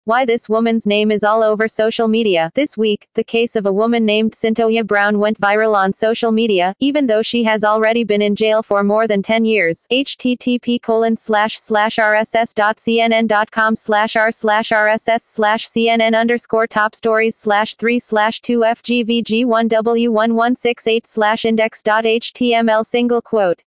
Why this woman's name is all over social media. This week, the case of a woman named Cyntoia Brown went viral on social media, even though she has already been in jail for more than 10 years. http://rss.cnn.com/r/cnn_top stories/3/2 fgvg1w1168/index.html single quote